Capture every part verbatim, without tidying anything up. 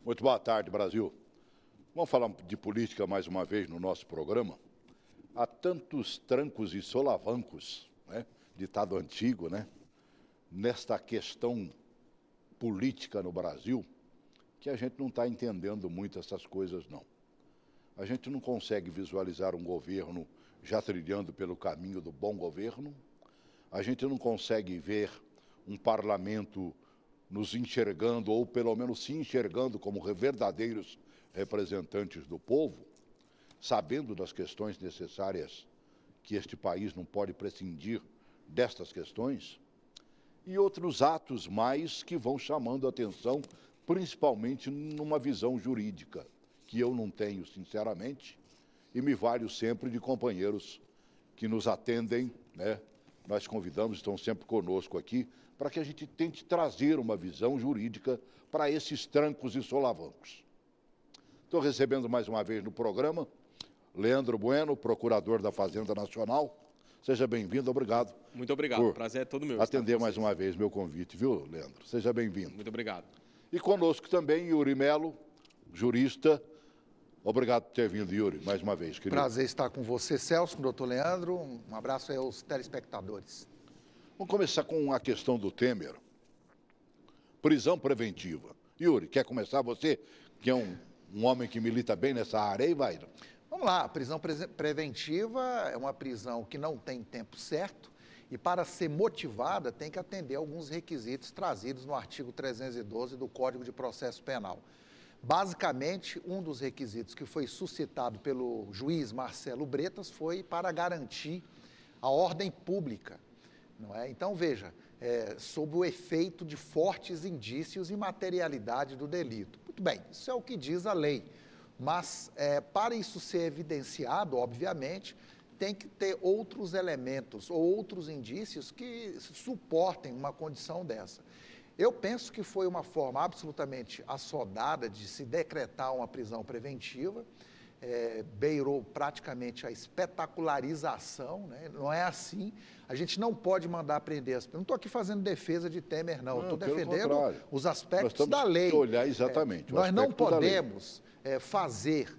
Muito boa tarde, Brasil. Vamos falar de política mais uma vez no nosso programa. Há tantos trancos e solavancos, né? Ditado antigo, né? Nesta questão política no Brasil, que a gente não está entendendo muito essas coisas, não. A gente não consegue visualizar um governo já trilhando pelo caminho do bom governo. A gente não consegue ver um parlamento nos enxergando, ou pelo menos se enxergando como verdadeiros representantes do povo, sabendo das questões necessárias que este país não pode prescindir destas questões, e outros atos mais que vão chamando a atenção, principalmente numa visão jurídica, que eu não tenho, sinceramente, e me valho sempre de companheiros que nos atendem, né? Nós convidamos, estão sempre conosco aqui, para que a gente tente trazer uma visão jurídica para esses trancos e solavancos. Estou recebendo mais uma vez no programa Leandro Bueno, procurador da Fazenda Nacional. Seja bem-vindo, obrigado. Muito obrigado, o prazer é todo meu. Atender mais uma vez meu convite, viu, Leandro? Seja bem-vindo. Muito obrigado. E conosco também Yuri Melo, jurista. Obrigado por ter vindo, Yuri, mais uma vez, querido. Prazer estar com você, Celso, com o doutor Leandro. Um abraço aí aos telespectadores. Vamos começar com a questão do Temer. Prisão preventiva. Yuri, quer começar? Você, que é um, um homem que milita bem nessa área, aí vai. Vamos lá, a prisão pre preventiva é uma prisão que não tem tempo certo e, para ser motivada, tem que atender alguns requisitos trazidos no artigo trezentos e doze do Código de Processo Penal. Basicamente, um dos requisitos que foi suscitado pelo juiz Marcelo Bretas foi para garantir a ordem pública, não é? Então, veja, é, sob o efeito de fortes indícios e materialidade do delito. Muito bem, isso é o que diz a lei, mas é, para isso ser evidenciado, obviamente, tem que ter outros elementos ou outros indícios que suportem uma condição dessa. Eu penso que foi uma forma absolutamente assodada de se decretar uma prisão preventiva, é, beirou praticamente a espetacularização, né? Não é assim, a gente não pode mandar prender as pessoas. Não estou aqui fazendo defesa de Temer, não, estou defendendo contrário. os aspectos da lei. Olhar exatamente. É, nós não podemos é, fazer,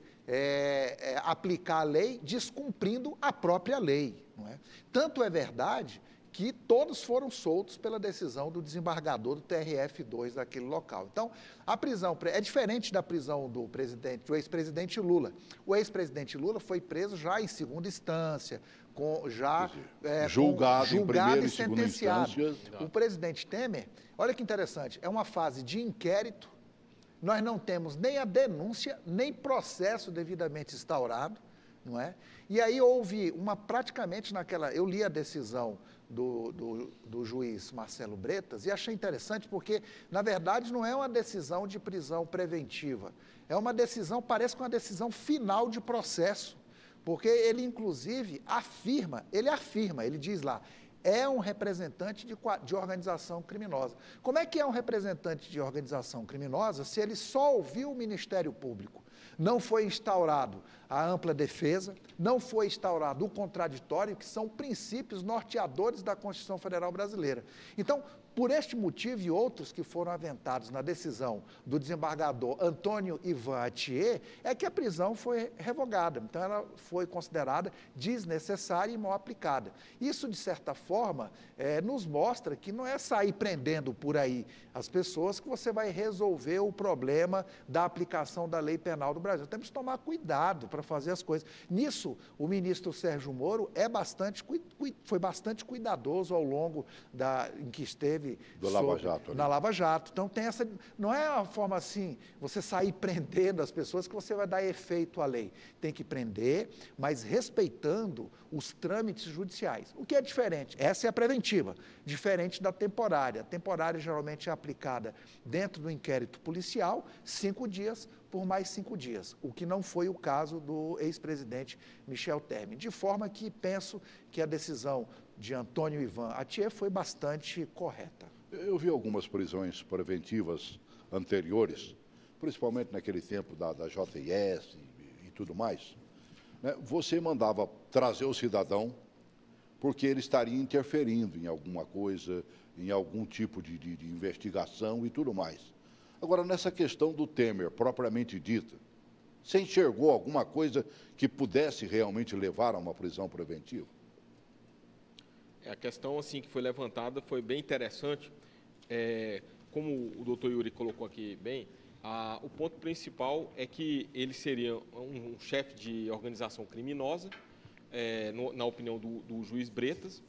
é, é, aplicar a lei descumprindo a própria lei. Não é? Tanto é verdade que todos foram soltos pela decisão do desembargador do T R F dois daquele local. Então, a prisão é diferente da prisão do presidente, do ex-presidente Lula. O ex-presidente Lula foi preso já em segunda instância, com, já é, julgado, com, julgado em primeira e sentenciado. E instância. O presidente Temer, olha que interessante, é uma fase de inquérito, nós não temos nem a denúncia, nem processo devidamente instaurado, não é? E aí houve uma, praticamente naquela, eu li a decisão do, do, do juiz Marcelo Bretas e achei interessante porque, na verdade, não é uma decisão de prisão preventiva, é uma decisão, parece que uma decisão final de processo, porque ele, inclusive, afirma, ele afirma, ele diz lá, é um representante de, de organização criminosa. Como é que é um representante de organização criminosa se ele só ouviu o Ministério Público? Não foi instaurado a ampla defesa, não foi instaurado o contraditório, que são princípios norteadores da Constituição Federal Brasileira. Então, por este motivo e outros que foram aventados na decisão do desembargador Antônio Ivan Atier, é que a prisão foi revogada. Então, ela foi considerada desnecessária e mal aplicada. Isso, de certa forma, é, nos mostra que não é sair prendendo por aí as pessoas que você vai resolver o problema da aplicação da lei penal do Brasil. Temos que tomar cuidado para fazer as coisas. Nisso, o ministro Sérgio Moro é bastante, foi bastante cuidadoso ao longo da, em que esteve do sobre, Lava Jato, na Lava Jato. Então, tem essa, não é uma forma assim, você sair prendendo as pessoas que você vai dar efeito à lei. Tem que prender, mas respeitando os trâmites judiciais. O que é diferente? Essa é a preventiva, diferente da temporária. A temporária geralmente é aplicada dentro do inquérito policial, cinco dias por mais cinco dias, o que não foi o caso do ex-presidente Michel Temer. De forma que penso que a decisão de Antônio Ivan Atier foi bastante correta. Eu vi algumas prisões preventivas anteriores, principalmente naquele tempo da, da J S e, e tudo mais. Né? Você mandava trazer o cidadão porque ele estaria interferindo em alguma coisa, em algum tipo de, de, de investigação e tudo mais. Agora, nessa questão do Temer, propriamente dita, você enxergou alguma coisa que pudesse realmente levar a uma prisão preventiva? A questão assim que foi levantada foi bem interessante. É, como o doutor Yuri colocou aqui bem, a, o ponto principal é que ele seria um, um chefe de organização criminosa, é, no, na opinião do, do juiz Bretas,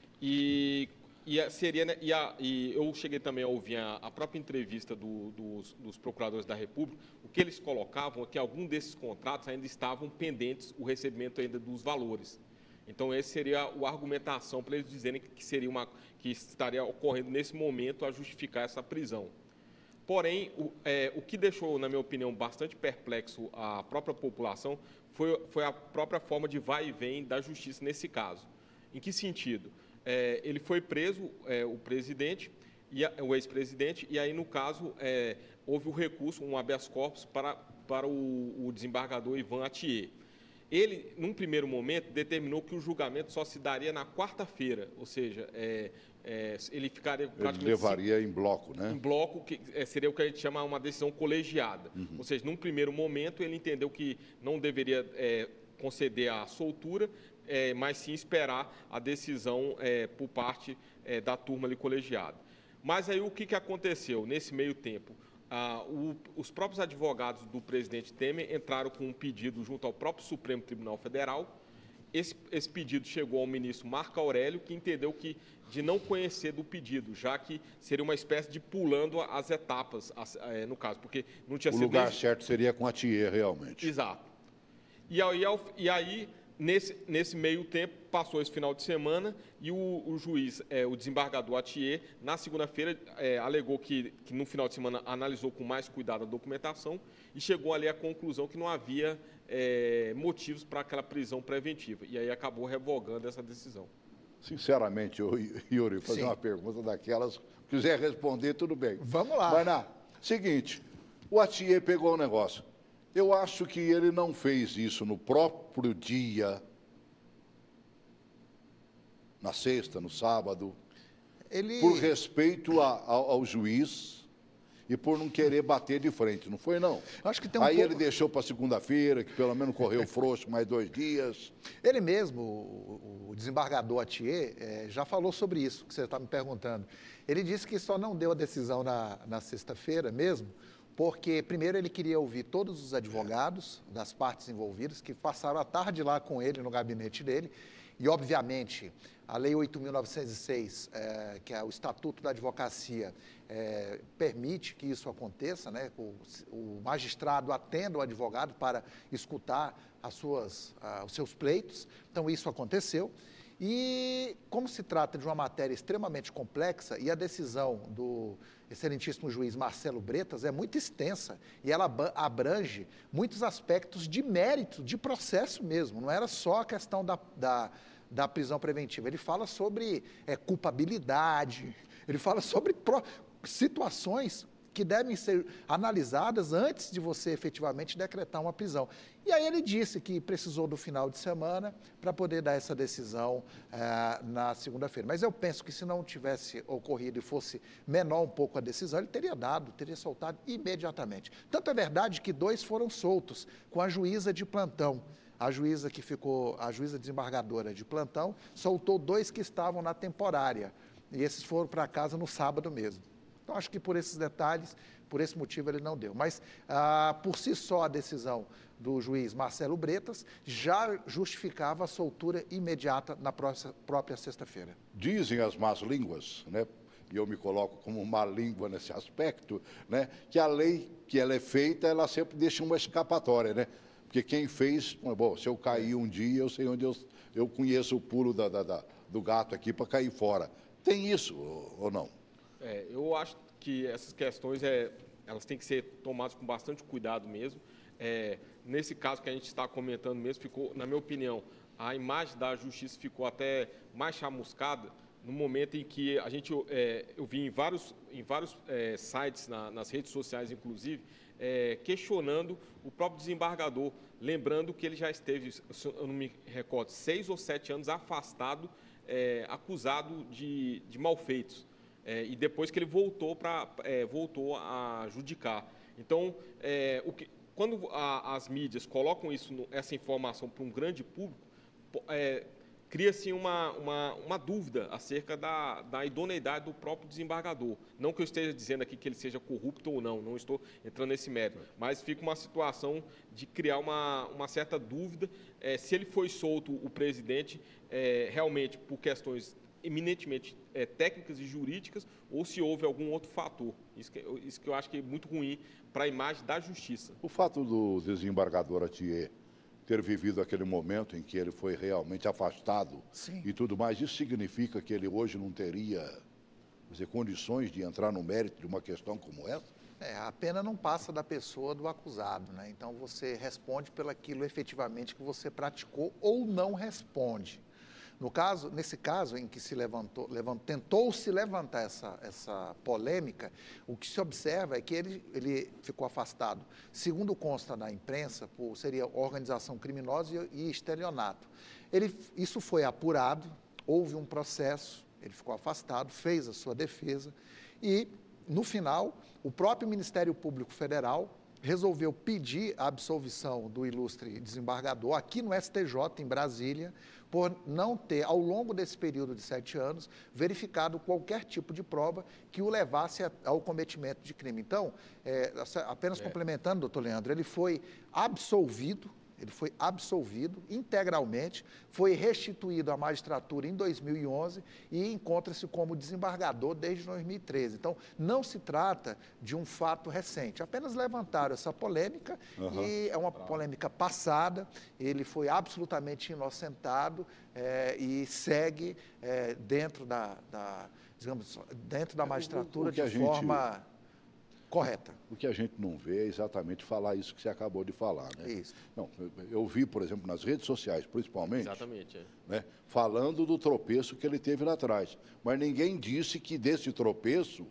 e, e, seria, né, e, a, e eu cheguei também a ouvir a, a própria entrevista do, dos, dos procuradores da República. O que eles colocavam é que algum desses contratos ainda estavam pendentes, o recebimento ainda dos valores. Então, essa seria a argumentação para eles dizerem que, seria uma, que estaria ocorrendo nesse momento a justificar essa prisão. Porém, o, é, o que deixou, na minha opinião, bastante perplexo a própria população foi, foi a própria forma de vai e vem da justiça nesse caso. Em que sentido? É, ele foi preso, é, o presidente, e a, o ex-presidente, e aí, no caso, é, houve o recurso, um habeas corpus, para, para o, o desembargador Ivan Atier. Ele, num primeiro momento, determinou que o julgamento só se daria na quarta-feira, ou seja, é, é, ele ficaria praticamente... Ele levaria em bloco, né? Em bloco, que é, seria o que a gente chama uma decisão colegiada. Uhum. Ou seja, num primeiro momento, ele entendeu que não deveria é, conceder a soltura, é, mas sim esperar a decisão é, por parte é, da turma ali colegiada. Mas aí o que, que aconteceu nesse meio tempo? Ah, o, os próprios advogados do presidente Temer entraram com um pedido junto ao próprio Supremo Tribunal Federal. Esse, esse pedido chegou ao ministro Marco Aurélio, que entendeu que de não conhecer do pedido, já que seria uma espécie de pulando as etapas, as, é, no caso, porque não tinha o sido... O lugar nem... certo seria com a Atier, realmente. Exato. E aí, e aí nesse, nesse meio tempo, passou esse final de semana e o, o juiz, é, o desembargador Atier, na segunda-feira, é, alegou que, que no final de semana analisou com mais cuidado a documentação e chegou ali à conclusão que não havia é, motivos para aquela prisão preventiva. E aí acabou revogando essa decisão. Sinceramente, eu, Yuri, fazer Sim. uma pergunta daquelas, quiser responder, tudo bem. Vamos lá. Vai lá. Seguinte, o Atier pegou o negócio. Eu acho que ele não fez isso no próprio dia, na sexta, no sábado, ele... por respeito a, ao, ao juiz e por não querer bater de frente, não foi, não? Acho que tem um Aí pouco... ele deixou para segunda-feira, que pelo menos correu frouxo mais dois dias. Ele mesmo, o, o desembargador Atier, é, já falou sobre isso, que você está me perguntando. Ele disse que só não deu a decisão na, na sexta-feira mesmo, porque, primeiro, ele queria ouvir todos os advogados das partes envolvidas, que passaram a tarde lá com ele, no gabinete dele, e, obviamente, a Lei oito mil novecentos e seis, é, que é o Estatuto da Advocacia, é, permite que isso aconteça, né? o, o magistrado atenda o advogado para escutar as suas, ah, os seus pleitos, então isso aconteceu. E, como se trata de uma matéria extremamente complexa, e a decisão do excelentíssimo juiz Marcelo Bretas é muito extensa, e ela abrange muitos aspectos de mérito, de processo mesmo, não era só a questão da, da, da prisão preventiva, ele fala sobre é, culpabilidade, ele fala sobre pro, situações que devem ser analisadas antes de você efetivamente decretar uma prisão. E aí ele disse que precisou do final de semana para poder dar essa decisão eh, na segunda-feira. Mas eu penso que se não tivesse ocorrido e fosse menor um pouco a decisão, ele teria dado, teria soltado imediatamente. Tanto é verdade que dois foram soltos com a juíza de plantão. A juíza que ficou, a juíza desembargadora de plantão, soltou dois que estavam na temporária. E esses foram para casa no sábado mesmo. Então, acho que por esses detalhes, por esse motivo, ele não deu. Mas, ah, por si só, a decisão do juiz Marcelo Bretas já justificava a soltura imediata na própria sexta-feira. Dizem as más línguas, né? E eu me coloco como má língua nesse aspecto, né? Que a lei que ela é feita, ela sempre deixa uma escapatória, né? Porque quem fez, bom, se eu cair um dia, eu sei onde eu, eu conheço o pulo da, da, da, do gato aqui para cair fora. Tem isso ou não? É, eu acho que essas questões, é, elas têm que ser tomadas com bastante cuidado mesmo. É, nesse caso que a gente está comentando mesmo, ficou, na minha opinião, a imagem da justiça ficou até mais chamuscada no momento em que a gente, é, eu vi em vários, em vários é, sites, na, nas redes sociais, inclusive, é, questionando o próprio desembargador, lembrando que ele já esteve, eu não me recordo, seis ou sete anos afastado, é, acusado de, de malfeitos. é, e depois que ele voltou, pra, é, voltou a judicar. Então, é, o que, quando a, as mídias colocam isso, no, essa informação para um grande público, é, cria-se uma, uma, uma dúvida acerca da, da idoneidade do próprio desembargador. Não que eu esteja dizendo aqui que ele seja corrupto ou não, não estou entrando nesse mérito, mas fica uma situação de criar uma, uma certa dúvida é, se ele foi solto, o presidente, é, realmente por questões eminentemente é, técnicas e jurídicas, ou se houve algum outro fator. Isso que, isso que eu acho que é muito ruim para a imagem da justiça. O fato do desembargador Atier ter vivido aquele momento em que ele foi realmente afastado Sim. e tudo mais, isso significa que ele hoje não teria, quer dizer, condições de entrar no mérito de uma questão como essa? É, a pena não passa da pessoa do acusado, né? Então você responde pelaquilo efetivamente que você praticou ou não responde. No caso, nesse caso em que se levantou, levant, tentou se levantar essa, essa polêmica, o que se observa é que ele, ele ficou afastado, segundo consta na imprensa, por, seria organização criminosa e, e estelionato. Ele, isso foi apurado, houve um processo, ele ficou afastado, fez a sua defesa e, no final, o próprio Ministério Público Federal resolveu pedir a absolvição do ilustre desembargador aqui no S T J, em Brasília, por não ter, ao longo desse período de sete anos, verificado qualquer tipo de prova que o levasse ao cometimento de crime. Então, é, apenas é. complementando, doutor Leandro, ele foi absolvido, ele foi absolvido integralmente, foi restituído à magistratura em dois mil e onze e encontra-se como desembargador desde dois mil e treze. Então, não se trata de um fato recente, apenas levantaram essa polêmica uhum. e é uma polêmica passada, ele foi absolutamente inocentado é, e segue é, dentro da, da, digamos, dentro da magistratura de forma... Gente... correta. O que a gente não vê é exatamente falar isso que você acabou de falar, né? Isso. Não, eu, eu vi, por exemplo, nas redes sociais, principalmente, exatamente, é. né, falando do tropeço que ele teve lá atrás. Mas ninguém disse que desse tropeço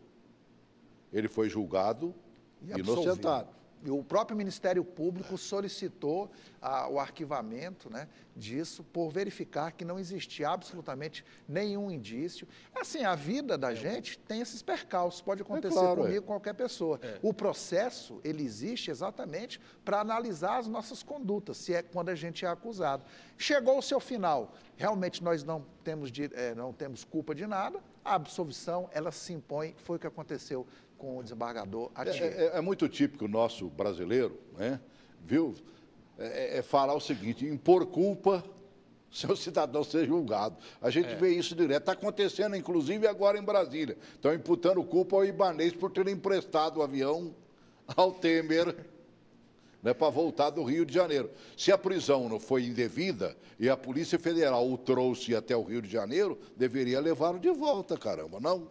ele foi julgado e inocentado. E o próprio Ministério Público solicitou ah, o arquivamento, né, disso por verificar que não existia absolutamente nenhum indício. Assim, a vida da é. gente tem esses percalços, pode acontecer é claro, comigo, é. qualquer pessoa. É. O processo, ele existe exatamente para analisar as nossas condutas, se é quando a gente é acusado. Chegou ao seu final, realmente nós não temos, de, é, não temos culpa de nada, a absolvição, ela se impõe, foi o que aconteceu com o desembargador Atier. É, é, é muito típico nosso brasileiro, né? Viu? É, é falar o seguinte, impor culpa se o cidadão ser julgado. A gente é. vê isso direto. Está acontecendo, inclusive, agora em Brasília. Estão imputando culpa ao Ibanez por ter emprestado o avião ao Temer, né, para voltar do Rio de Janeiro. Se a prisão não foi indevida e a Polícia Federal o trouxe até o Rio de Janeiro, deveria levá-lo de volta, caramba, não?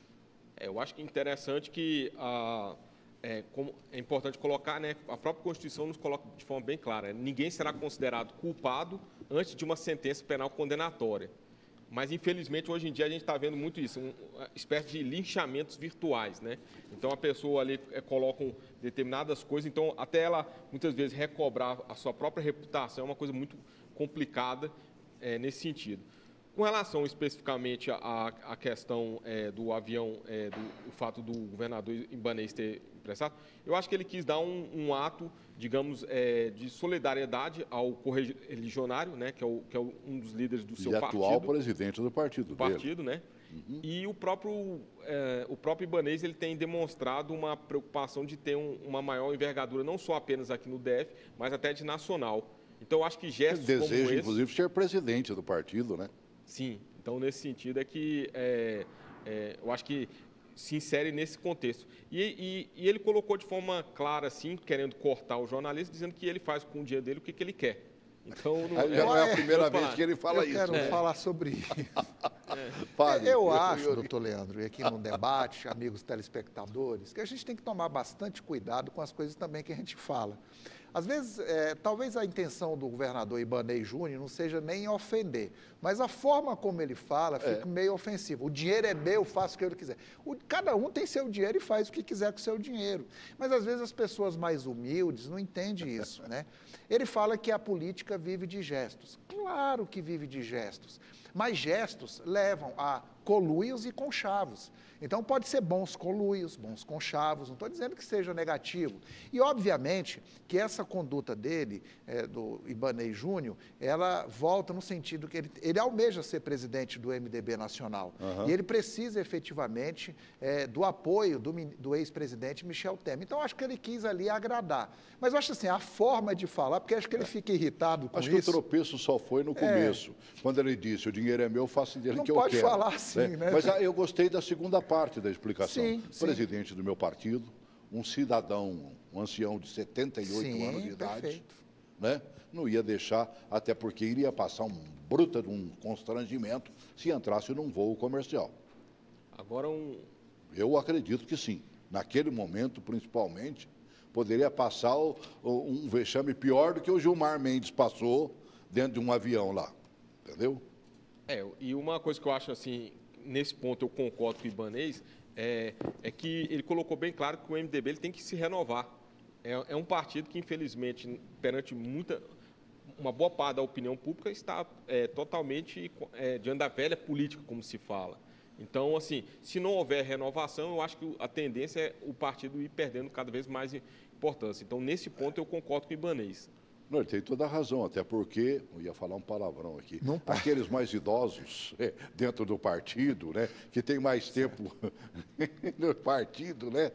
É, eu acho que é interessante que, ah, é, como é importante colocar, né, a própria Constituição nos coloca de forma bem clara, ninguém será considerado culpado antes de uma sentença penal condenatória. Mas, infelizmente, hoje em dia a gente está vendo muito isso, uma espécie de linchamentos virtuais, né? Então, a pessoa ali é, coloca determinadas coisas, então, até ela, muitas vezes, recobrar a sua própria reputação é uma coisa muito complicada é, nesse sentido. Com relação especificamente à, à questão é, do avião, é, do o fato do governador Ibanez ter emprestado, eu acho que ele quis dar um, um ato, digamos, é, de solidariedade ao correligionário, né, que é, o, que é um dos líderes do seu e partido. atual presidente do partido do partido, né? Uhum. E o próprio, é, o próprio Ibanez, ele tem demonstrado uma preocupação de ter um, uma maior envergadura, não só apenas aqui no D F, mas até de nacional. Então, eu acho que gestos ele deseja, como esse... inclusive, ser presidente do partido, né? Sim, então nesse sentido é que é, é, eu acho que se insere nesse contexto. E, e, e ele colocou de forma clara, assim, querendo cortar o jornalista, dizendo que ele faz com o dinheiro dele o que, que ele quer. Então, não, já não é a primeira vez falar. que ele fala eu isso. Eu quero né? falar sobre isso. É. Fale, eu, eu acho, eu... doutor Leandro, e aqui no debate, amigos telespectadores, que a gente tem que tomar bastante cuidado com as coisas também que a gente fala. Às vezes, é, talvez a intenção do governador Ibanez Júnior não seja nem ofender, mas a forma como ele fala fica é. meio ofensiva. O dinheiro é meu, faço o que eu quiser. O, cada um tem seu dinheiro e faz o que quiser com o seu dinheiro. Mas, às vezes, as pessoas mais humildes não entendem isso, né? Ele fala que a política vive de gestos. Claro que vive de gestos, mas gestos levam a coluios e conchavos. Então, pode ser bons coluios, bons conchavos, não estou dizendo que seja negativo. E, obviamente, que essa conduta dele, é, do Ibanez Júnior, ela volta no sentido que ele, ele almeja ser presidente do M D B nacional. Uhum. E ele precisa, efetivamente, é, do apoio do, do ex-presidente Michel Temer. Então, acho que ele quis ali agradar. Mas eu acho assim, a forma de falar, porque acho que ele fica irritado com acho isso. Acho que o tropeço só foi no começo, é... quando ele disse, o dinheiro é meu, faço dele não que eu quero. Não pode falar assim, né? né? Mas ah, eu gostei da segunda parte da explicação. Sim, presidente sim. do meu partido, um cidadão, um ancião de setenta e oito sim, anos de idade, perfeito. né? Não ia deixar, até porque iria passar um bruta de um constrangimento se entrasse num voo comercial. Agora um... Eu acredito que sim. Naquele momento, principalmente, poderia passar o, o, um vexame pior do que o Gilmar Mendes passou dentro de um avião lá, entendeu? É, e uma coisa que eu acho assim, nesse ponto eu concordo com o Ibanez, é, é que ele colocou bem claro que o M D B ele tem que se renovar. É, é um partido que, infelizmente, perante muita, uma boa parte da opinião pública, está é, totalmente é, diante da velha política, como se fala. Então, assim, se não houver renovação, eu acho que a tendência é o partido ir perdendo cada vez mais importância. Então, nesse ponto, eu concordo com o Ibanez. Não, ele tem toda a razão, até porque, eu ia falar um palavrão aqui, não, aqueles mais idosos é, dentro do partido, né, que tem mais tempo no partido, né,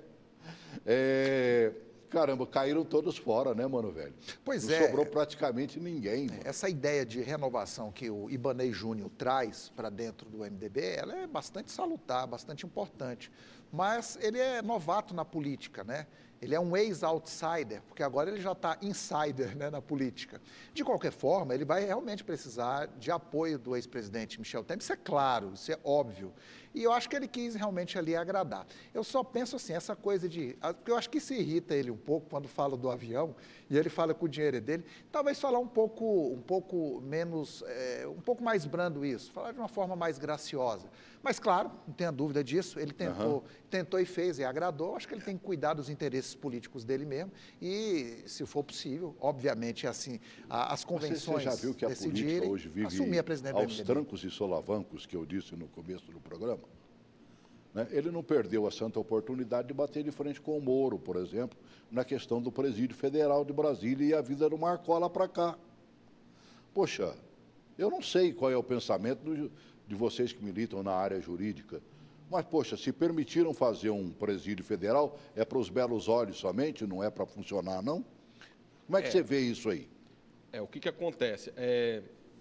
é, caramba, caíram todos fora, né, mano, velho? Pois não é. sobrou praticamente ninguém. Mano. Essa ideia de renovação que o Ibanez Júnior traz para dentro do M D B, ela é bastante salutar, bastante importante, mas ele é novato na política, né? Ele é um ex-outsider, porque agora ele já está insider, né, na política. De qualquer forma, ele vai realmente precisar de apoio do ex-presidente Michel Temer, isso é claro, isso é óbvio. E eu acho que ele quis realmente ali agradar. Eu só penso assim, essa coisa de... Porque eu acho que isso irrita ele um pouco quando fala do avião, e ele fala que o dinheiro é dele. Talvez falar um pouco, um pouco menos, é, um pouco mais brando isso, falar de uma forma mais graciosa. Mas, claro, não tenha dúvida disso, ele tentou, uhum. tentou e fez e agradou. Acho que ele tem que cuidar dos interesses políticos dele mesmo e, se for possível, obviamente, assim, as convenções Você já viu que a política hoje vive assumir a presidência aos trancos e solavancos, que eu disse no começo do programa? Né? Ele não perdeu a santa oportunidade de bater de frente com o Moro, por exemplo, na questão do Presídio Federal de Brasília e a vida do Marcola para cá. Poxa, eu não sei qual é o pensamento do, de vocês que militam na área jurídica, mas, poxa, se permitiram fazer um presídio federal, é para os belos olhos somente, não é para funcionar, não? Como é que é, você vê isso aí? É, o que, que acontece? É,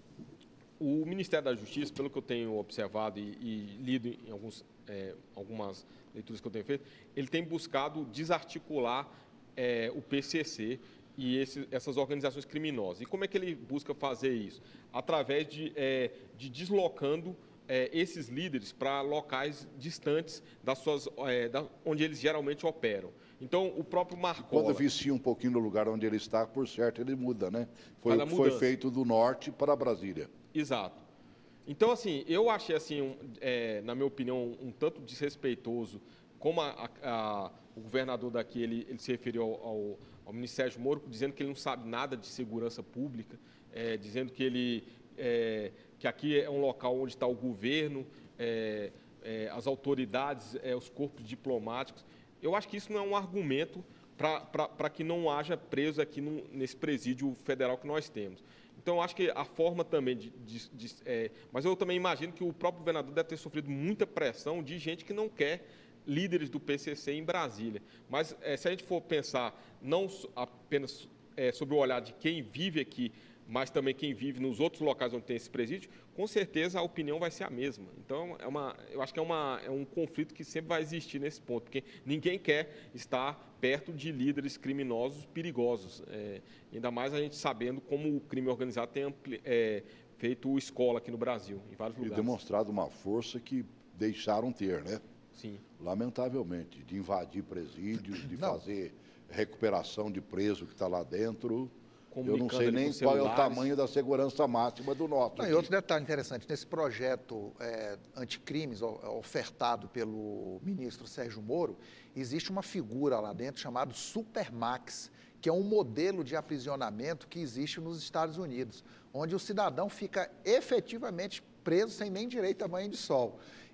o Ministério da Justiça, pelo que eu tenho observado e, e lido em alguns, é, algumas leituras que eu tenho feito, ele tem buscado desarticular é, o P C C e esse, essas organizações criminosas. E como é que ele busca fazer isso? Através de, é, de deslocando é, esses líderes para locais distantes das suas, é, da, onde eles geralmente operam. Então, o próprio Marcola... Quando vicia um pouquinho no lugar onde ele está, por certo, ele muda, né? Foi o que foi feito do norte para Brasília. Exato. Então, assim, eu achei, assim, um, é, na minha opinião, um tanto desrespeitoso como a, a, a, o governador daqui, ele, ele se referiu ao, ao, ao Ministério Moro, dizendo que ele não sabe nada de segurança pública, é, dizendo que, ele, é, que aqui é um local onde está o governo, é, é, as autoridades, é, os corpos diplomáticos. Eu acho que isso não é um argumento para que não haja preso aqui no, nesse presídio federal que nós temos. Então, eu acho que a forma também de... de, de é, mas eu também imagino que o próprio governador deve ter sofrido muita pressão de gente que não quer líderes do P C C em Brasília. Mas, é, se a gente for pensar não apenas é, sobre o olhar de quem vive aqui, mas também quem vive nos outros locais onde tem esse presídio, com certeza a opinião vai ser a mesma. Então, é uma, eu acho que é, uma, é um conflito que sempre vai existir nesse ponto, porque ninguém quer estar perto de líderes criminosos perigosos, é, ainda mais a gente sabendo como o crime organizado tem ampli, é, feito escola aqui no Brasil, em vários lugares. E demonstrado uma força que deixaram ter, né? Sim. Lamentavelmente, de invadir presídios, de Não. fazer recuperação de preso que está lá dentro... Eu não sei nem qual é o tamanho da segurança máxima do nosso. Não, e outro detalhe interessante, nesse projeto é, anticrimes ofertado pelo ministro Sérgio Moro, existe uma figura lá dentro chamada Supermax, que é um modelo de aprisionamento que existe nos Estados Unidos, onde o cidadão fica efetivamente preso sem nem direito a banho de sol.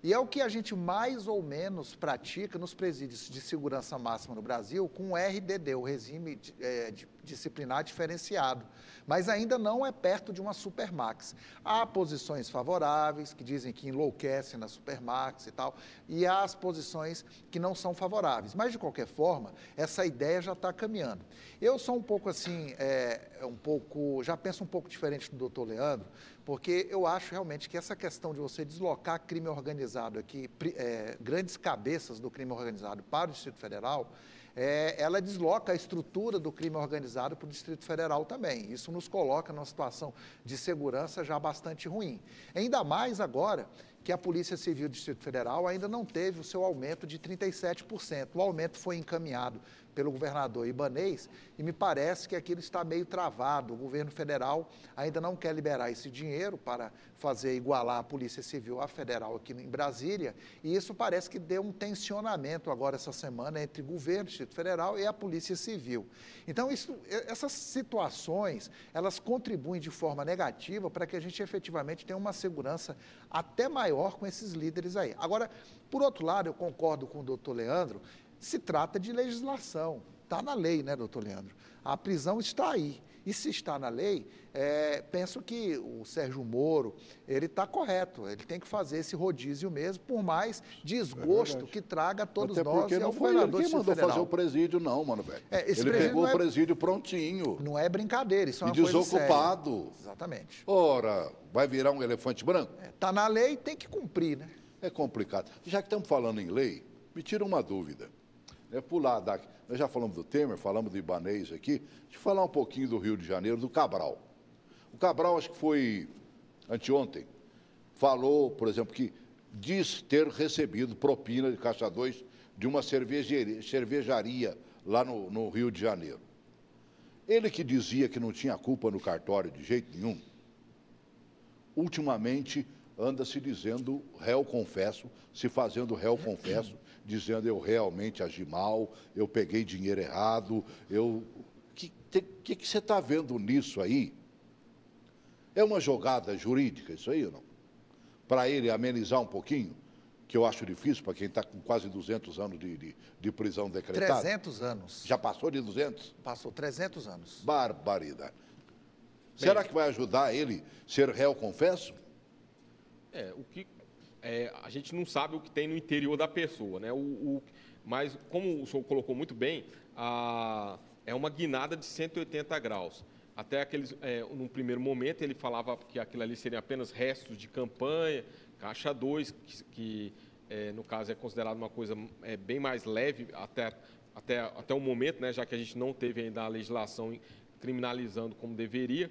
E é o que a gente mais ou menos pratica nos presídios de segurança máxima no Brasil com o R D D, o regime é, disciplinar diferenciado. Mas ainda não é perto de uma Supermax. Há posições favoráveis, que dizem que enlouquecem na Supermax e tal, e há as posições que não são favoráveis. Mas, de qualquer forma, essa ideia já está caminhando. Eu sou um pouco assim, é, um pouco, já penso um pouco diferente do doutor Leandro, porque eu acho realmente que essa questão de você deslocar crime organizado aqui, é, grandes cabeças do crime organizado para o Distrito Federal, é, ela desloca a estrutura do crime organizado para o Distrito Federal também. Isso nos coloca numa situação de segurança já bastante ruim. Ainda mais agora que a Polícia Civil do Distrito Federal ainda não teve o seu aumento de trinta e sete por cento. O aumento foi encaminhado pelo governador Ibanez e me parece que aquilo está meio travado. O governo federal ainda não quer liberar esse dinheiro para fazer igualar a Polícia Civil à federal aqui em Brasília, e isso parece que deu um tensionamento agora essa semana entre o governo do Distrito Federal e a Polícia Civil. Então, isso, essas situações, elas contribuem de forma negativa para que a gente efetivamente tenha uma segurança até maior com esses líderes aí. Agora, por outro lado, eu concordo com o doutor Leandro, se trata de legislação, está na lei, né, doutor Leandro? A prisão está aí, e se está na lei, é, penso que o Sérgio Moro, ele está correto, ele tem que fazer esse rodízio mesmo, por mais desgosto é que traga a todos Até nós porque e não ao foi governador ele que mandou federal. fazer o presídio, não, mano, velho. É, esse ele presídio pegou é, o presídio prontinho. Não é brincadeira, isso é uma e coisa desocupado. séria. Exatamente. Ora, vai virar um elefante branco? Está é, na lei, tem que cumprir, né? É complicado. Já que estamos falando em lei, me tira uma dúvida. É pular daqui. Nós já falamos do Temer, falamos do Ibanez aqui. Deixa eu falar um pouquinho do Rio de Janeiro, do Cabral. O Cabral, acho que foi anteontem, falou, por exemplo, que diz ter recebido propina de caixa dois de uma cervejaria, cervejaria lá no, no Rio de Janeiro. Ele que dizia que não tinha culpa no cartório de jeito nenhum, ultimamente anda se dizendo réu confesso, se fazendo réu confesso, dizendo eu realmente agi mal, eu peguei dinheiro errado, eu... O que, que, que você está vendo nisso aí? É uma jogada jurídica isso aí ou não? Para ele amenizar um pouquinho, que eu acho difícil para quem está com quase duzentos anos de, de, de prisão decretada. trezentos anos. Já passou de duzentos? Passou trezentos anos. Barbaridade. Bem, será que vai ajudar ele ser réu confesso? É, o que é, a gente não sabe o que tem no interior da pessoa, né? O, o, mas, como o senhor colocou muito bem, a, é uma guinada de cento e oitenta graus. Até aqueles, é, num primeiro momento, ele falava que aquilo ali seriam apenas restos de campanha, caixa dois, que, que é, no caso é considerado uma coisa é, bem mais leve até, até, até o momento, né? Já que a gente não teve ainda a legislação criminalizando como deveria.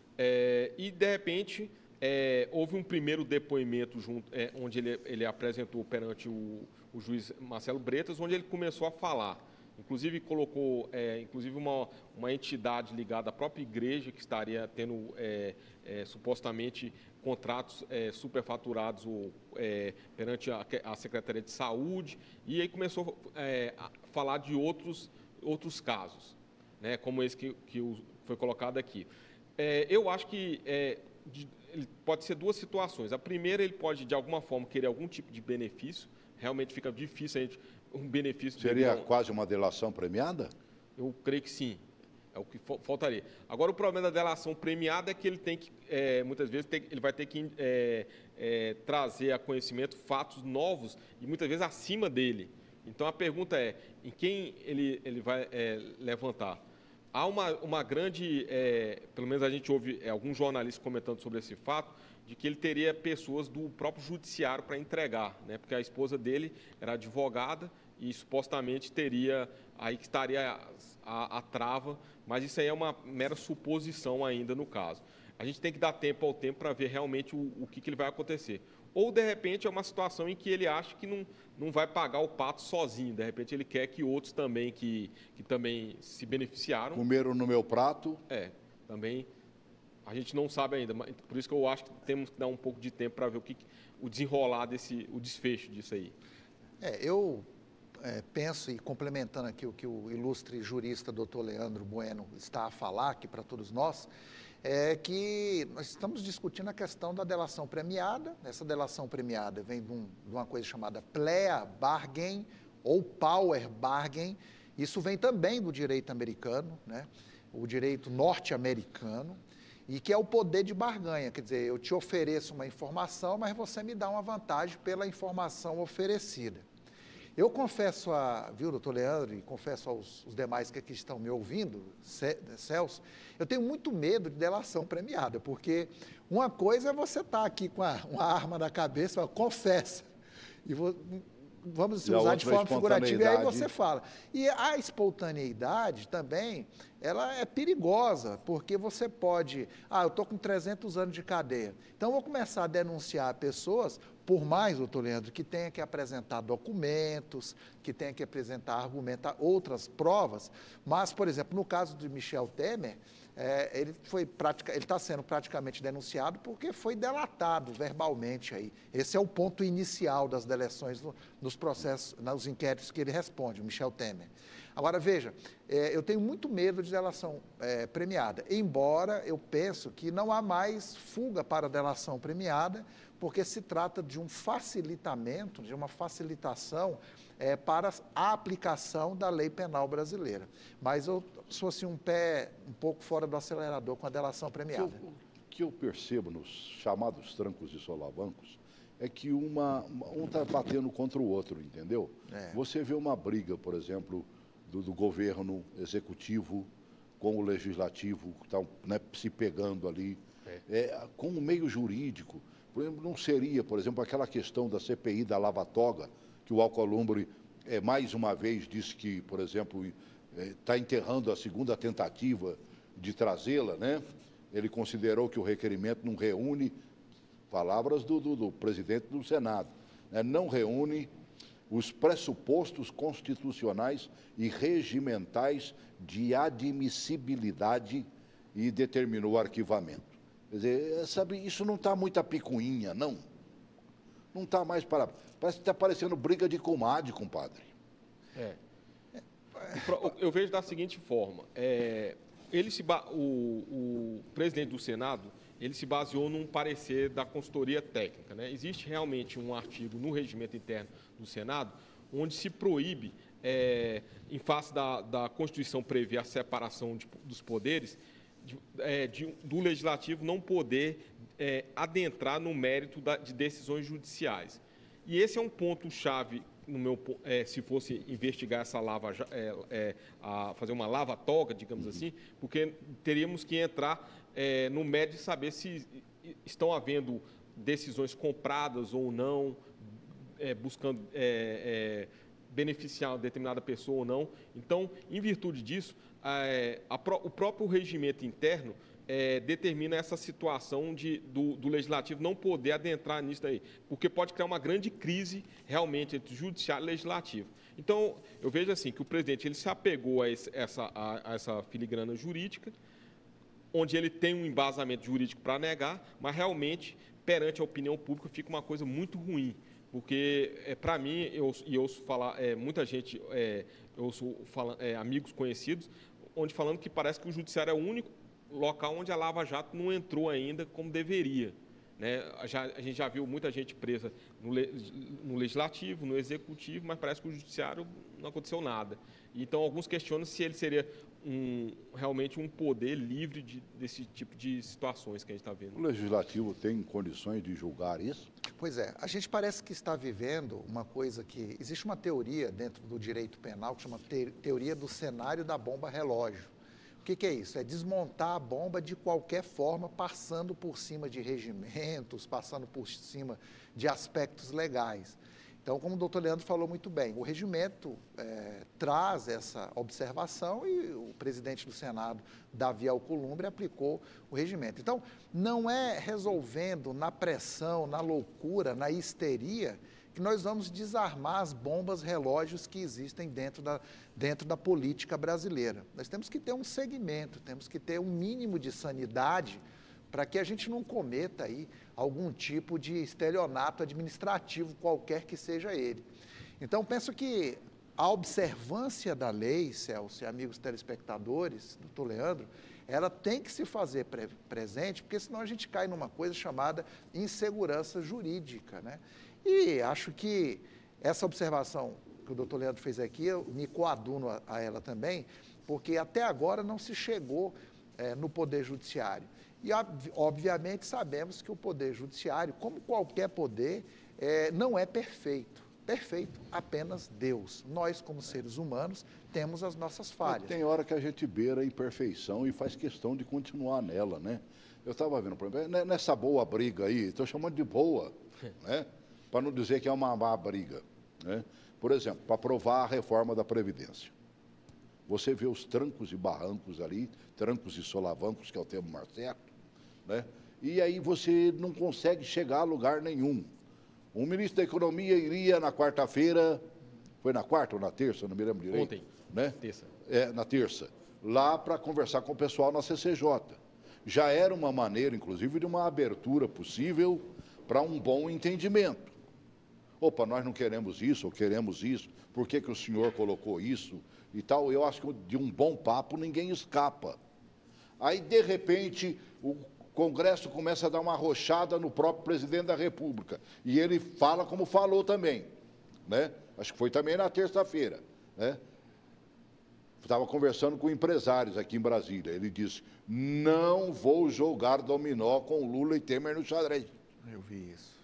É, e, de repente... É, houve um primeiro depoimento junto, é, onde ele, ele apresentou perante o, o juiz Marcelo Bretas, onde ele começou a falar. Inclusive, colocou é, inclusive uma, uma entidade ligada à própria igreja, que estaria tendo, é, é, supostamente, contratos é, superfaturados ou, é, perante a, a Secretaria de Saúde, e aí começou é, a falar de outros, outros casos, né, como esse que, que foi colocado aqui. É, eu acho que... É, de, ele pode ser duas situações. A primeira, ele pode, de alguma forma, querer algum tipo de benefício. Realmente fica difícil a gente, um benefício... Seria de... quase uma delação premiada? Eu creio que sim. É o que faltaria. Agora, o problema da delação premiada é que ele tem que, é, muitas vezes, tem, ele vai ter que é, é, trazer a conhecimento fatos novos e, muitas vezes, acima dele. Então, a pergunta é, em quem ele, ele vai é, levantar? Há uma, uma grande, é, pelo menos a gente ouve é, alguns jornalistas comentando sobre esse fato, de que ele teria pessoas do próprio judiciário para entregar, né? Porque a esposa dele era advogada e supostamente teria, aí que estaria a, a, a trava, mas isso aí é uma mera suposição ainda no caso. A gente tem que dar tempo ao tempo para ver realmente o, o que, que ele vai acontecer. Ou, de repente, é uma situação em que ele acha que não, não vai pagar o pato sozinho. De repente, ele quer que outros também, que, que também se beneficiaram... Comeram no meu prato. É, também a gente não sabe ainda. Mas, por isso que eu acho que temos que dar um pouco de tempo para ver o, que, o desenrolar, desse, o desfecho disso aí. É, eu é, penso, e complementando aqui o que o ilustre jurista doutor Leandro Bueno está a falar aqui para todos nós, é que nós estamos discutindo a questão da delação premiada. Essa delação premiada vem de, um, de uma coisa chamada plea bargain ou power bargain. Isso vem também do direito americano, né? O direito norte-americano, e que é o poder de barganha. Quer dizer, eu te ofereço uma informação, mas você me dá uma vantagem pela informação oferecida. Eu confesso a, viu, doutor Leandro, e confesso aos os demais que aqui estão me ouvindo, Celso, eu tenho muito medo de delação premiada, porque uma coisa é você estar aqui com a, uma arma na cabeça, fala, confessa, e vou, vamos usar de forma figurativa, e aí você fala. E a espontaneidade também, ela é perigosa, porque você pode, ah, eu estou com trezentos anos de cadeia, então eu vou começar a denunciar pessoas, por mais, doutor Leandro, que tenha que apresentar documentos, que tenha que apresentar, argumentar outras provas, mas, por exemplo, no caso de Michel Temer, é, ele foi pratica, ele está sendo praticamente denunciado porque foi delatado verbalmente aí. Esse é o ponto inicial das delações no, nos processos, nos inquéritos que ele responde, o Michel Temer. Agora, veja, é, eu tenho muito medo de delação é, premiada, embora eu penso que não há mais fuga para a delação premiada, porque se trata de um facilitamento, de uma facilitação é, para a aplicação da lei penal brasileira. Mas eu sou assim, um pé um pouco fora do acelerador com a delação premiada. O que eu, que eu percebo nos chamados trancos e solavancos é que uma, um está batendo contra o outro, entendeu? É. Você vê uma briga, por exemplo, do, do governo executivo com o legislativo, que está, né, se pegando ali, é. É, com o meio jurídico. Por exemplo, não seria, por exemplo, aquela questão da C P I da Lava Toga, que o Alcolumbre, é, mais uma vez, disse que, por exemplo, está é, enterrando a segunda tentativa de trazê-la, né? Ele considerou que o requerimento não reúne, palavras do, do, do presidente do Senado, né? Não reúne os pressupostos constitucionais e regimentais de admissibilidade e determinou o arquivamento. Quer dizer, sabe, isso não está muita picuinha, não. Não está mais para... Parece que está parecendo briga de comadre, compadre. É. Eu vejo da seguinte forma. É, ele se ba... o, o presidente do Senado, ele se baseou num parecer da consultoria técnica, né? Existe realmente um artigo no regimento interno do Senado onde se proíbe, é, em face da, da Constituição prevê a separação de, dos poderes, De, é, de, do Legislativo não poder é, adentrar no mérito da, de decisões judiciais. E esse é um ponto-chave, no meu, é, se fosse investigar essa lava, é, é, a fazer uma lava-toga, digamos assim, porque teríamos que entrar é, no mérito de saber se estão havendo decisões compradas ou não, é, buscando é, é, beneficiar uma determinada pessoa ou não. Então, em virtude disso, É, a, o próprio regimento interno é, determina essa situação de, do, do legislativo não poder adentrar nisso daí, porque pode criar uma grande crise realmente entre judiciário e legislativo. Então, eu vejo assim, que o presidente ele se apegou a, esse, essa, a, a essa filigrana jurídica, onde ele tem um embasamento jurídico para negar, mas realmente, perante a opinião pública, fica uma coisa muito ruim. Porque, é, para mim, eu, e eu ouço falar, é, muita gente, é, eu ouço fala, é, amigos conhecidos, onde falando que parece que o judiciário é o único local onde a Lava Jato não entrou ainda como deveria. Né? Já, a gente já viu muita gente presa no, no legislativo, no executivo, mas parece que o judiciário não aconteceu nada. Então, alguns questionam se ele seria um, realmente um poder livre de, desse tipo de situações que a gente está vendo. O legislativo tem condições de julgar isso? Pois é, a gente parece que está vivendo uma coisa que... Existe uma teoria dentro do direito penal que chama te, teoria do cenário da bomba relógio. O que, que é isso? É desmontar a bomba de qualquer forma, passando por cima de regimentos, passando por cima de aspectos legais. Então, como o doutor Leandro falou muito bem, o regimento é, traz essa observação e o presidente do Senado, Davi Alcolumbre, aplicou o regimento. Então, não é resolvendo na pressão, na loucura, na histeria, que nós vamos desarmar as bombas relógios que existem dentro da, dentro da política brasileira. Nós temos que ter um segmento, temos que ter um mínimo de sanidade para que a gente não cometa aí algum tipo de estelionato administrativo, qualquer que seja ele. Então, penso que a observância da lei, Celso e amigos telespectadores, doutor Leandro, ela tem que se fazer pre presente, porque senão a gente cai numa coisa chamada insegurança jurídica, né? E acho que essa observação que o doutor Leandro fez aqui, eu me coaduno a, a ela também, porque até agora não se chegou é, no Poder Judiciário. E, obviamente, sabemos que o Poder Judiciário, como qualquer poder, é, não é perfeito. Perfeito, apenas Deus. Nós, como seres humanos, temos as nossas falhas. Tem hora que a gente beira a imperfeição e faz questão de continuar nela, né? Eu estava vendo, por exemplo, nessa boa briga aí, estou chamando de boa, né? Para não dizer que é uma má briga, né? Por exemplo, para aprovar a reforma da Previdência. Você vê os trancos e barrancos ali, trancos e solavancos, que é o termo mais certo, né? E aí você não consegue chegar a lugar nenhum. O ministro da Economia iria na quarta-feira, foi na quarta ou na terça, não me lembro direito. Ontem, né? terça. É, na terça, lá para conversar com o pessoal na C C J. Já era uma maneira, inclusive, de uma abertura possível para um bom entendimento. Opa, nós não queremos isso, ou queremos isso, por que que o senhor colocou isso e tal? Eu acho que de um bom papo ninguém escapa. Aí, de repente, o Congresso começa a dar uma arrochada no próprio presidente da República. E ele fala como falou também, né? Acho que foi também na terça-feira, né? Estava conversando com empresários aqui em Brasília. Ele disse, não vou jogar dominó com Lula e Temer no xadrez. Eu vi isso.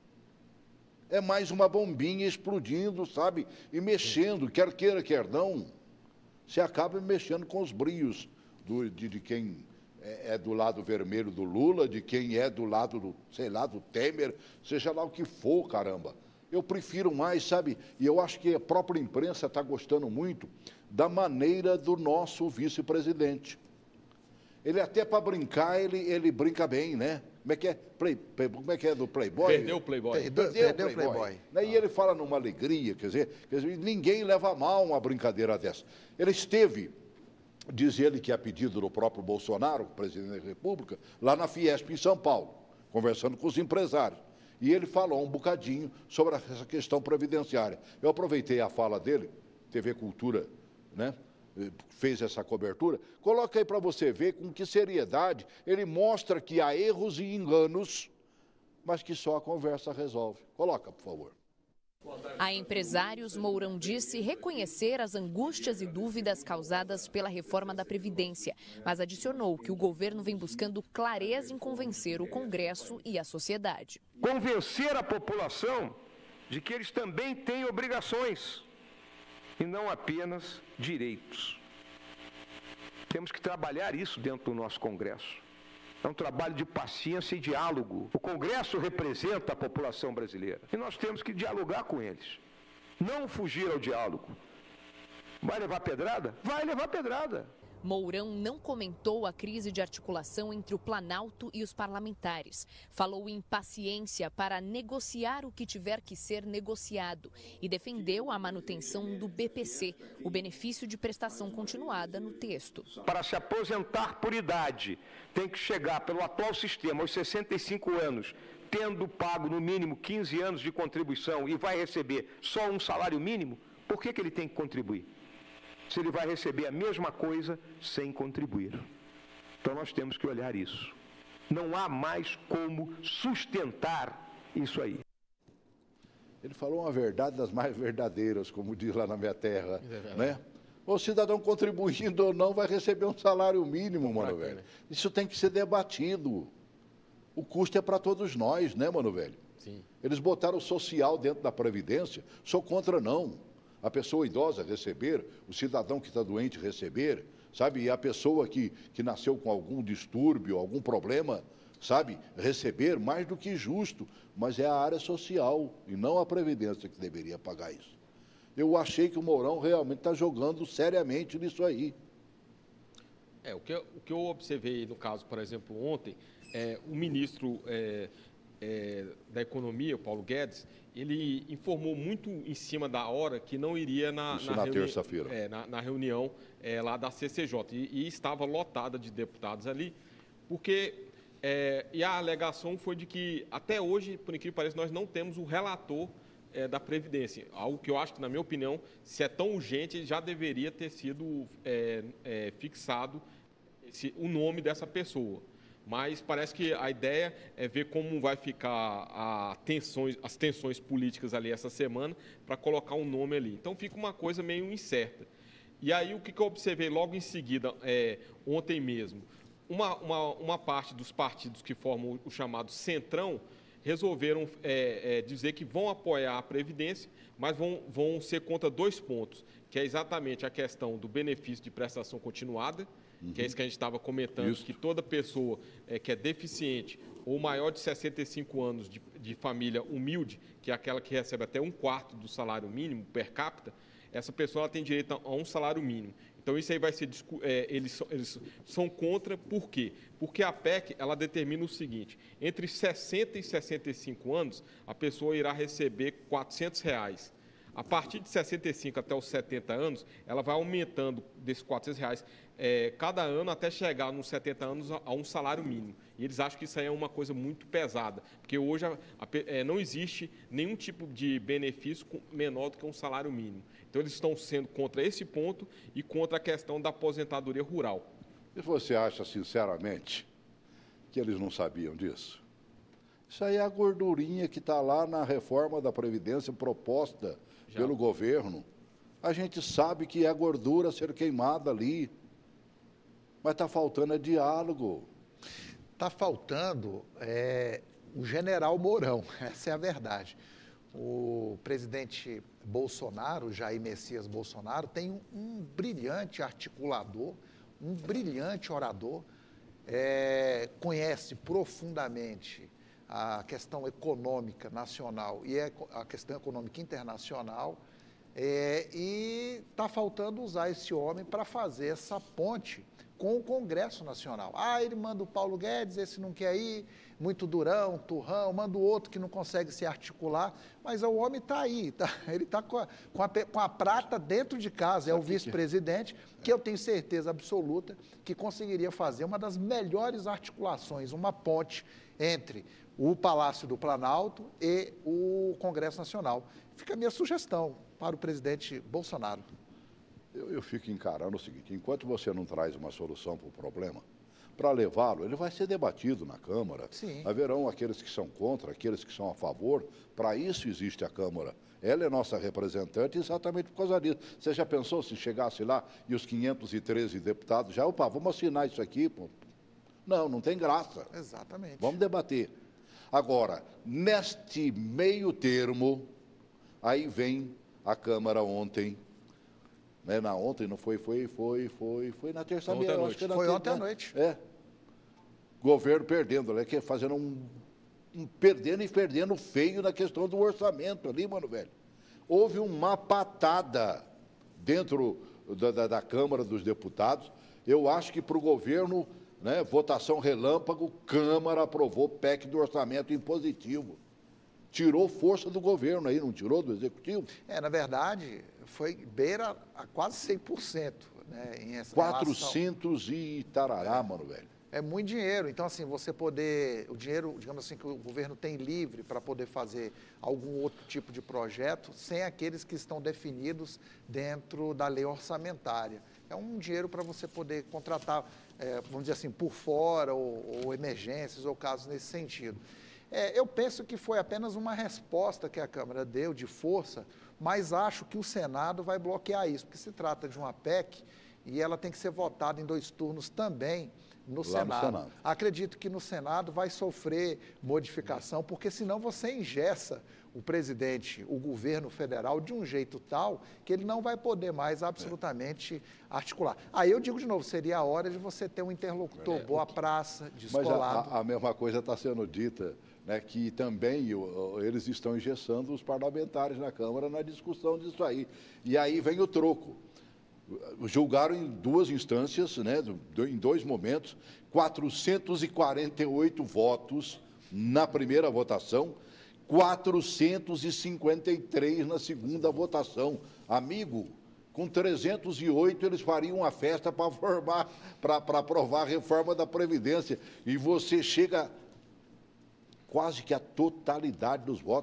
É mais uma bombinha explodindo, sabe? E mexendo, quer queira, quer não, você acaba mexendo com os brios do, de, de quem é, é do lado vermelho do Lula, de quem é do lado, do, sei lá, do Temer, seja lá o que for, caramba. Eu prefiro mais, sabe? E eu acho que a própria imprensa está gostando muito da maneira do nosso vice-presidente. Ele até para brincar, ele, ele brinca bem, né? Como é que é? Play, como é que é do Playboy? Perdeu o Playboy. Perdeu, Perdeu, perdeu o Playboy. Playboy. Né? E ele fala numa alegria, quer dizer, quer dizer, ninguém leva a mal uma brincadeira dessa. Ele esteve, diz ele que a pedido do próprio Bolsonaro, presidente da República, lá na Fiesp, em São Paulo, conversando com os empresários. E ele falou um bocadinho sobre essa questão previdenciária. Eu aproveitei a fala dele, T V Cultura, né? Fez essa cobertura, coloca aí para você ver com que seriedade ele mostra que há erros e enganos, mas que só a conversa resolve. Coloca, por favor. A empresários, Mourão disse reconhecer as angústias e dúvidas causadas pela reforma da Previdência, mas adicionou que o governo vem buscando clareza em convencer o Congresso e a sociedade. Convencer a população de que eles também têm obrigações e não apenas direitos. Temos que trabalhar isso dentro do nosso Congresso. É um trabalho de paciência e diálogo. O Congresso representa a população brasileira e nós temos que dialogar com eles. Não fugir ao diálogo. Vai levar pedrada? Vai levar pedrada. Mourão não comentou a crise de articulação entre o Planalto e os parlamentares. Falou em paciência para negociar o que tiver que ser negociado e defendeu a manutenção do B P C, o benefício de prestação continuada, no texto. Para se aposentar por idade, tem que chegar pelo atual sistema aos sessenta e cinco anos, tendo pago no mínimo quinze anos de contribuição e vai receber só um salário mínimo, por que que ele tem que contribuir? Se ele vai receber a mesma coisa sem contribuir. Então nós temos que olhar isso. Não há mais como sustentar isso aí. Ele falou uma verdade das mais verdadeiras, como diz lá na minha terra, é né? O cidadão contribuindo ou não vai receber um salário mínimo, mano velho. Isso tem que ser debatido. O custo é para todos nós, né, mano velho? Sim. Eles botaram o social dentro da Previdência, sou contra não. A pessoa idosa receber, o cidadão que está doente receber, sabe? E a pessoa que, que nasceu com algum distúrbio, algum problema, sabe? Receber, mais do que justo, mas é a área social e não a Previdência que deveria pagar isso. Eu achei que o Mourão realmente está jogando seriamente nisso aí. É, o que, eu, o que eu observei no caso, por exemplo, ontem, é, o ministro é, é, da Economia, o Paulo Guedes, ele informou muito em cima da hora que não iria na, Isso na, na reuni terça-feira. É, na, na reunião é, lá da C C J. E, e estava lotada de deputados ali, porque é, e a alegação foi de que, até hoje, por incrível que pareça, nós não temos o relator é, da Previdência. Algo que eu acho que, na minha opinião, se é tão urgente, já deveria ter sido é, é, fixado esse, o nome dessa pessoa. Mas parece que a ideia é ver como vai ficar a tensões, as tensões políticas ali essa semana para colocar um nome ali. Então fica uma coisa meio incerta. E aí o que eu observei logo em seguida, é, ontem mesmo, uma, uma, uma parte dos partidos que formam o chamado Centrão resolveram é, é, dizer que vão apoiar a Previdência, mas vão, vão ser contra dois pontos, que é exatamente a questão do benefício de prestação continuada, uhum. que é isso que a gente estava comentando, isso. que toda pessoa é, que é deficiente ou maior de sessenta e cinco anos de, de família humilde, que é aquela que recebe até um quarto do salário mínimo per capita, essa pessoa ela tem direito a um salário mínimo. Então, isso aí vai ser... É, eles, eles são contra, por quê? Porque a P E C, ela determina o seguinte, entre sessenta e sessenta e cinco anos, a pessoa irá receber quatrocentos reais. A partir de sessenta e cinco até os setenta anos, ela vai aumentando desses quatrocentos reais é, cada ano até chegar nos setenta anos a, a um salário mínimo. E eles acham que isso aí é uma coisa muito pesada, porque hoje a, a, é, não existe nenhum tipo de benefício menor do que um salário mínimo. Então, eles estão sendo contra esse ponto e contra a questão da aposentadoria rural. E você acha, sinceramente, que eles não sabiam disso? Isso aí é a gordurinha que está lá na reforma da Previdência proposta Já. pelo governo. A gente sabe que é gordura ser queimada ali, mas está faltando é diálogo. Está faltando é, o general Mourão, essa é a verdade. O presidente Bolsonaro, Jair Messias Bolsonaro, tem um, um brilhante articulador, um brilhante orador, é, conhece profundamente a questão econômica nacional e a questão econômica internacional, é, e está faltando usar esse homem para fazer essa ponte com o Congresso Nacional. Ah, ele manda o Paulo Guedes, esse não quer ir, muito durão, turrão, manda o outro que não consegue se articular, mas o homem está aí, tá, ele está com, com, com a prata dentro de casa, é o vice-presidente, que eu tenho certeza absoluta que conseguiria fazer uma das melhores articulações, uma ponte entre o Palácio do Planalto e o Congresso Nacional. Fica a minha sugestão para o presidente Bolsonaro. Eu, eu fico encarando o seguinte, enquanto você não traz uma solução para o problema, para levá-lo, ele vai ser debatido na Câmara. Sim. Haverão aqueles que são contra, aqueles que são a favor. Para isso existe a Câmara. Ela é nossa representante exatamente por causa disso. Você já pensou se chegasse lá e os quinhentos e treze deputados já, opa, vamos assinar isso aqui? Pô. Não, não tem graça. Exatamente. Vamos debater. Agora, neste meio termo, aí vem a Câmara ontem, né, na ontem não foi, foi, foi, foi, foi na terça-feira. Foi ontem à noite. É. Governo perdendo, né, que fazendo um, um, perdendo e perdendo feio na questão do orçamento ali, mano, velho. Houve uma patada dentro da, da, da Câmara dos Deputados. Eu acho que para o governo, né, votação relâmpago, Câmara aprovou o P E C do orçamento impositivo. Tirou força do governo aí, não tirou do Executivo? É, na verdade, foi beira a quase cem por cento. Né, em essa quatrocentos e tarará, é, mano, velho. É muito dinheiro. Então, assim, você poder... O dinheiro, digamos assim, que o governo tem livre para poder fazer algum outro tipo de projeto, sem aqueles que estão definidos dentro da lei orçamentária. É um dinheiro para você poder contratar, é, vamos dizer assim, por fora, ou, ou emergências, ou casos nesse sentido. É, eu penso que foi apenas uma resposta que a Câmara deu de força, mas acho que o Senado vai bloquear isso, porque se trata de uma P E C e ela tem que ser votada em dois turnos também no Senado. no Senado. Acredito que no Senado vai sofrer modificação, porque senão você engessa o presidente, o governo federal, de um jeito tal que ele não vai poder mais absolutamente é. articular. Aí eu digo de novo, seria a hora de você ter um interlocutor é. boa praça, descolado. Mas a, a mesma coisa está sendo dita, né, que também o, eles estão engessando os parlamentares na Câmara na discussão disso aí. E aí vem o troco. Julgaram em duas instâncias, né, em dois momentos, quatrocentos e quarenta e oito votos na primeira votação, quatrocentos e cinquenta e três na segunda votação. Amigo, com trezentos e oito eles fariam uma festa para formar, para aprovar a reforma da Previdência. E você chega quase que a totalidade dos votos.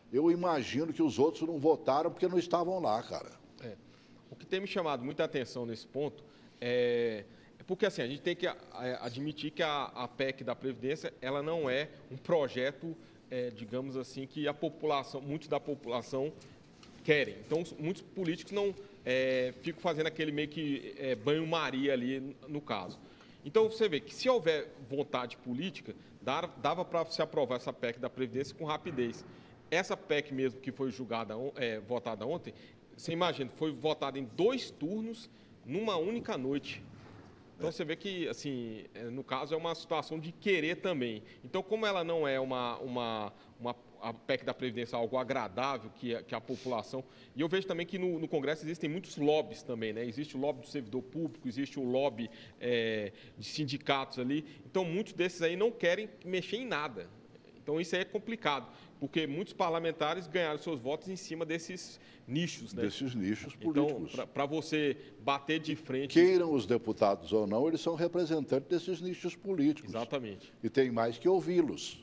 eu imagino que os outros não votaram porque não estavam lá, cara. É. O que tem me chamado muita atenção nesse ponto é, é porque assim, a gente tem que a, a, admitir que a, a P E C da Previdência ela não é um projeto, é, digamos assim, que a população, muitos da população querem. Então, muitos políticos não é, ficam fazendo aquele meio que é, banho-maria ali, no caso. Então, você vê que se houver vontade política, dava para se aprovar essa P E C da Previdência com rapidez. Essa P E C mesmo que foi julgada, é, votada ontem, você imagina, foi votada em dois turnos, numa única noite. Então, você vê que, assim, no caso, é uma situação de querer também. Então, como ela não é uma, uma, uma a P E C da Previdência algo agradável que a, que a população... E eu vejo também que no, no Congresso existem muitos lobbies também, né? Existe o lobby do servidor público, existe o lobby é, de sindicatos ali. Então, muitos desses aí não querem mexer em nada. Então, isso aí é complicado, porque muitos parlamentares ganharam seus votos em cima desses nichos, né? Desses nichos políticos. Então, para você bater de frente... Queiram os deputados ou não, eles são representantes desses nichos políticos. Exatamente. E tem mais que ouvi-los.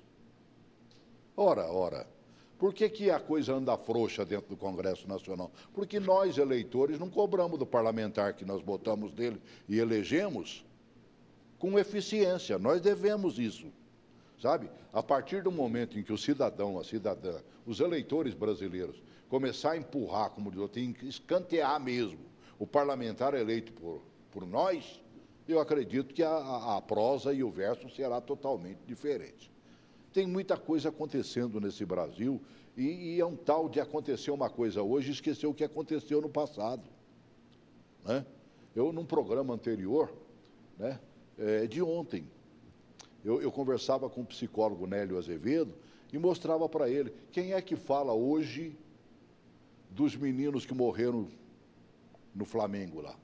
Ora, ora, por que, que a coisa anda frouxa dentro do Congresso Nacional? Porque nós, eleitores, não cobramos do parlamentar que nós votamos dele e elegemos com eficiência. Nós devemos isso, sabe? A partir do momento em que o cidadão, a cidadã, os eleitores brasileiros começar a empurrar, como diz, tem que escantear mesmo o parlamentar eleito por, por nós, eu acredito que a, a, a prosa e o verso será totalmente diferente. Tem muita coisa acontecendo nesse Brasil e, e é um tal de acontecer uma coisa hoje e esquecer o que aconteceu no passado, né? Eu, num programa anterior, né, é, de ontem, eu, eu conversava com o psicólogo Nélio Azevedo e mostrava para ele quem é que fala hoje dos meninos que morreram no Flamengo lá.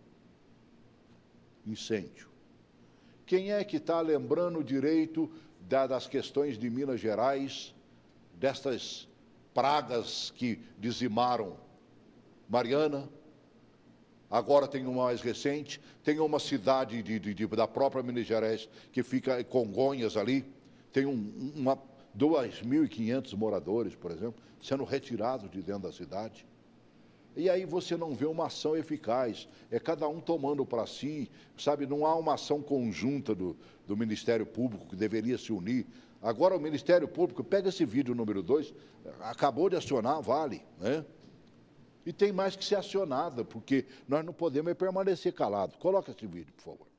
Incêndio. Quem é que está lembrando direito das questões de Minas Gerais, destas pragas que dizimaram Mariana? Agora tem uma mais recente, tem uma cidade de, de, de, da própria Minas Gerais que fica em Congonhas ali, tem um, uma, dois mil e quinhentos moradores, por exemplo, sendo retirados de dentro da cidade. E aí você não vê uma ação eficaz, é cada um tomando para si, sabe, não há uma ação conjunta do, do Ministério Público que deveria se unir. Agora o Ministério Público, pega esse vídeo número dois, acabou de acionar a Vale, né? E tem mais que ser acionada, porque nós não podemos permanecer calados. Coloca esse vídeo, por favor.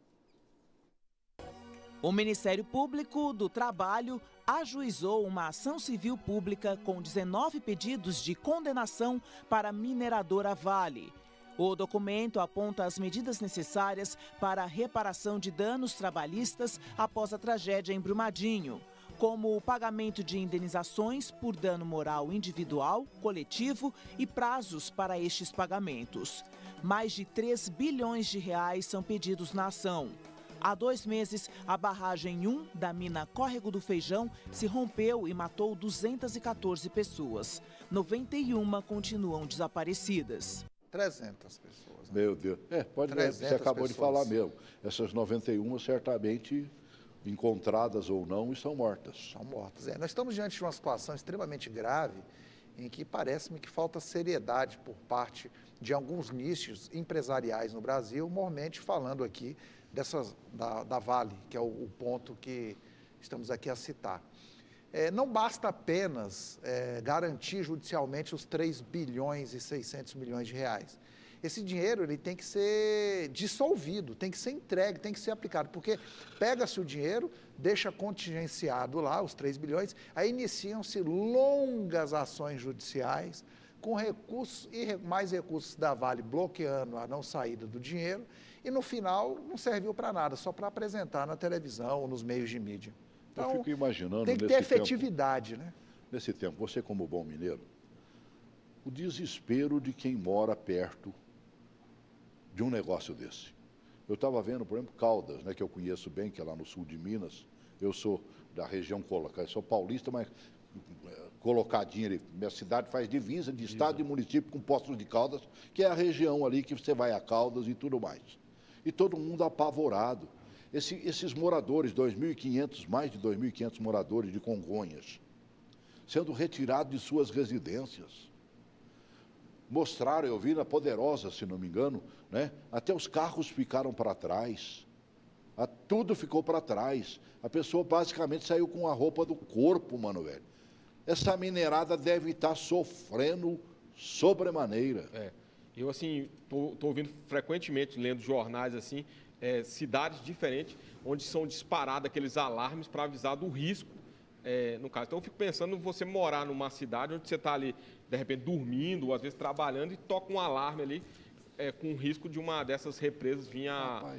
O Ministério Público do Trabalho ajuizou uma ação civil pública com dezenove pedidos de condenação para a mineradora Vale. O documento aponta as medidas necessárias para a reparação de danos trabalhistas após a tragédia em Brumadinho, como o pagamento de indenizações por dano moral individual, coletivo e prazos para estes pagamentos. Mais de três bilhões de reais são pedidos na ação. Há dois meses, a barragem um da mina Córrego do Feijão se rompeu e matou duzentas e quatorze pessoas. noventa e uma continuam desaparecidas. trezentas pessoas. Né? Meu Deus. É, pode ver, você acabou pessoas. de falar mesmo. Essas noventa e uma certamente encontradas ou não estão mortas. Estão mortas. É, nós estamos diante de uma situação extremamente grave em que parece-me que falta seriedade por parte de alguns nichos empresariais no Brasil, mormente falando aqui dessas, da, da Vale, que é o, o ponto que estamos aqui a citar. É, não basta apenas é, garantir judicialmente os três bilhões e seiscentos milhões de reais. Esse dinheiro ele tem que ser dissolvido, tem que ser entregue, tem que ser aplicado, porque pega-se o dinheiro, deixa contingenciado lá, os três bilhões, aí iniciam-se longas ações judiciais, com recursos e mais recursos da Vale bloqueando a não saída do dinheiro, e no final não serviu para nada, só para apresentar na televisão ou nos meios de mídia. Então, eu fico imaginando tem que ter efetividade, tempo, né? Nesse tempo, você como bom mineiro, o desespero de quem mora perto de um negócio desse. Eu estava vendo, por exemplo, Caldas, né, que eu conheço bem, que é lá no sul de Minas. Eu sou da região colocada, sou paulista, mas colocadinho ali. Minha cidade faz divisa de estado e município com Poços de Caldas, que é a região ali que você vai a Caldas e tudo mais. E todo mundo apavorado. Esse, esses moradores, dois mil e quinhentos, mais de dois mil e quinhentos moradores de Congonhas, sendo retirados de suas residências. Mostraram, eu vi na Poderosa, se não me engano, né? Até os carros ficaram para trás. A, tudo ficou para trás. A pessoa basicamente saiu com a roupa do corpo, mano, velho. Essa minerada deve estar sofrendo sobremaneira. É. Eu, assim, tô, tô ouvindo frequentemente, lendo jornais, assim, é, cidades diferentes, onde são disparados aqueles alarmes para avisar do risco, é, no caso. Então, eu fico pensando você morar numa cidade onde você está ali, de repente, dormindo, ou às vezes trabalhando, e toca um alarme ali, é, com o risco de uma dessas represas vir a,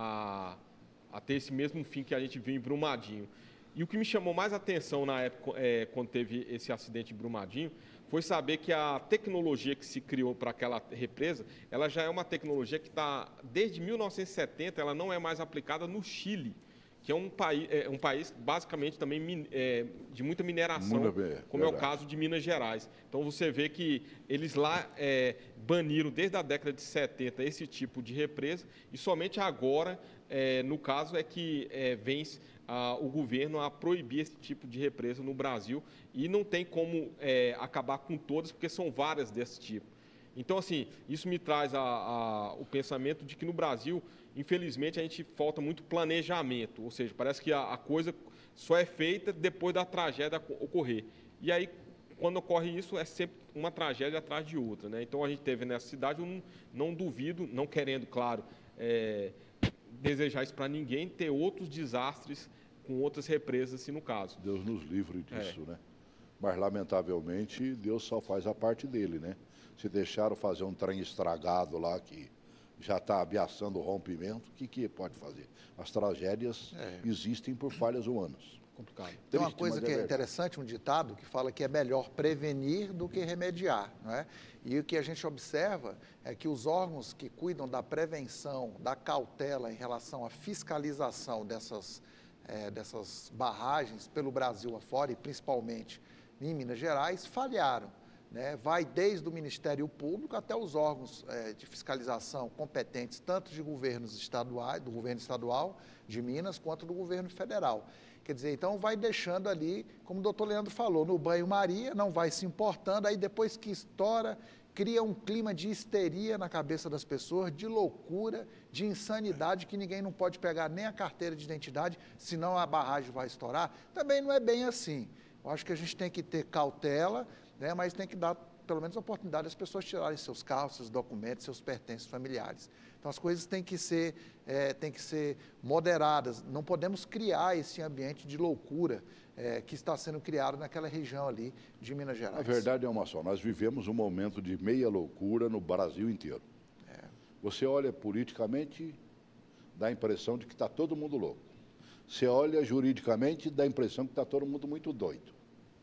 a, a ter esse mesmo fim que a gente viu em Brumadinho. E o que me chamou mais atenção na época, é, quando teve esse acidente em Brumadinho, foi saber que a tecnologia que se criou para aquela represa, ela já é uma tecnologia que está, desde mil novecentos e setenta, ela não é mais aplicada no Chile, que é um país, é, um país basicamente também é, de muita mineração, Muito como é o caso de Minas Gerais. Então, você vê que eles lá é, baniram, desde a década de setenta, esse tipo de represa, e somente agora, é, no caso, é que é, vem a, o governo a proibir esse tipo de represa no Brasil, e não tem como é, acabar com todas, porque são várias desse tipo. Então, assim, isso me traz a, a, o pensamento de que no Brasil, infelizmente, a gente falta muito planejamento, ou seja, parece que a, a coisa só é feita depois da tragédia ocorrer. E aí, quando ocorre isso, é sempre uma tragédia atrás de outra, né? Então, a gente teve nessa cidade, eu não, não duvido, não querendo, claro, é, desejar isso para ninguém, ter outros desastres com outras represas, assim, no caso. Deus nos livre disso, É. né? Mas, lamentavelmente, Deus só faz a parte dele, né? Se deixaram fazer um trem estragado lá que já está ameaçando o rompimento, o que, que pode fazer? As tragédias É. existem por falhas humanas. Complicado. Tem uma Triste, coisa mas que é, verdade. interessante, um ditado que fala que é melhor prevenir do que remediar, não é? E o que a gente observa é que os órgãos que cuidam da prevenção, da cautela em relação à fiscalização dessas, é, dessas barragens pelo Brasil afora, e principalmente em Minas Gerais, falharam. Né? Vai desde o Ministério Público até os órgãos é, de fiscalização competentes, tanto de governos estaduais, do governo estadual de Minas, quanto do governo federal. Quer dizer, então vai deixando ali, como o doutor Leandro falou, no banho-maria, não vai se importando, aí depois que estoura, cria um clima de histeria na cabeça das pessoas, de loucura, de insanidade, que ninguém não pode pegar nem a carteira de identidade, senão a barragem vai estourar. Também não é bem assim. Eu acho que a gente tem que ter cautela, né, mas tem que dar, pelo menos, a oportunidade das pessoas tirarem seus carros, seus documentos, seus pertences familiares. Então, as coisas têm que ser, é, têm que ser moderadas. Não podemos criar esse ambiente de loucura é, que está sendo criado naquela região ali de Minas Gerais. A verdade é uma só, nós vivemos um momento de meia loucura no Brasil inteiro. É. Você olha politicamente, dá a impressão de que está todo mundo louco. Você olha juridicamente, dá a impressão que está todo mundo muito doido.